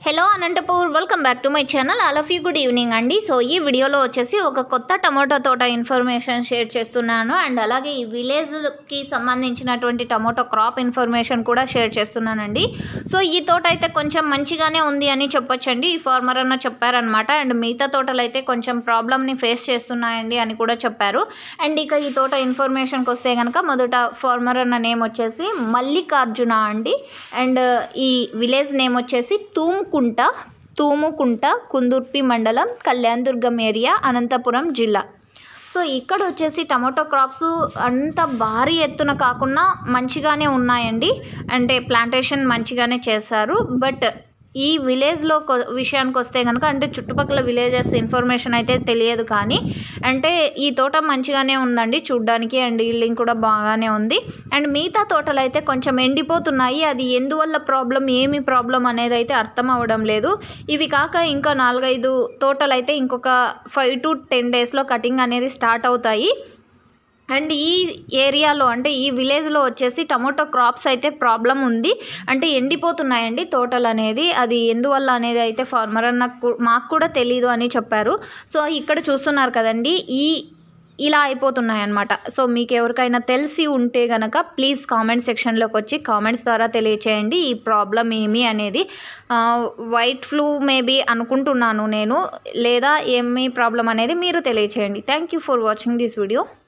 Hello Anantapur, welcome back to my channel. All of you good evening అండి. So ఈ వీడియోలో వచ్చేసి ఒక కొత్త టమోటో తోట ఇన్ఫర్మేషన్ షేర్ చేస్తున్నాను. అండ్ అలాగే ఈ విలేజ్కి సంబంధించినటువంటి టమోటో క్రాప్ ఇన్ఫర్మేషన్ కూడా షేర్ చేస్తున్నానండి. సో ఈ తోట అయితే కొంచెం మంచిగానే ఉంది అని చెప్పొచ్చండి. ఈ ఫార్మర్ అన్న చెప్పారనమాట. అండ్ మిగతా తోటలు అయితే కొంచెం ప్రాబ్లమ్ని ఫేస్ చేస్తున్నాయండి అని కూడా చెప్పారు. అండ్ ఇక ఈ తోట ఇన్ఫర్మేషన్కి వస్తే కనుక మొదట ఫార్మర్ అన్న నేమ్ వచ్చేసి మల్లికార్జున అండి. అండ్ ఈ విలేజ్ నేమ్ వచ్చేసి తూముకుంట, కుందుర్పి మండలం, కళ్యాణదుర్గం ఏరియా, అనంతపురం జిల్లా. సో ఇక్కడ వచ్చేసి టమాటో క్రాప్స్ అంత భారీ ఎత్తున కాకుండా మంచిగానే ఉన్నాయండి. అంటే ప్లాంటేషన్ మంచిగానే చేశారు. బట్ ఈ విలేజ్లో విషయానికి వస్తే కనుక అంటే చుట్టుపక్కల విలేజెస్ ఇన్ఫర్మేషన్ అయితే తెలియదు, కానీ అంటే ఈ తోట మంచిగానే ఉందండి చూడ్డానికి. అండ్ ఈల్డింగ్ కూడా బాగానే ఉంది. అండ్ మిగతా తోటలు అయితే కొంచెం ఎండిపోతున్నాయి. అది ఎందువల్ల ఏమి ప్రాబ్లం అనేది అయితే అర్థం అవ్వడం లేదు. ఇవి కాక ఇంకా 4-5 తోటలు అయితే ఇంకొక 5 to 10 డేస్లో కటింగ్ అనేది స్టార్ట్ అవుతాయి. అండ్ ఈ ఏరియాలో అంటే ఈ విలేజ్లో వచ్చేసి టమోటో క్రాప్స్ అయితే ప్రాబ్లం ఉంది. అంటే ఎండిపోతున్నాయండి తోటలు అనేది. అది ఎందువల్ల అనేది అయితే ఫార్మర్ అన్న మాకు కూడా తెలీదు అని చెప్పారు. సో ఇక్కడ చూస్తున్నారు కదండి, ఇలా అయిపోతున్నాయి అన్నమాట. సో మీకు ఎవరికైనా తెలిసి ఉంటే కనుక ప్లీజ్ కామెంట్ సెక్షన్లోకి వచ్చి కామెంట్స్ ద్వారా తెలియచేయండి ఈ ప్రాబ్లం ఏమి అనేది. వైట్ ఫ్లూ మేబీ అనుకుంటున్నాను నేను, లేదా ఏమి ప్రాబ్లం అనేది మీరు తెలియచేయండి. Thank you for watching this video.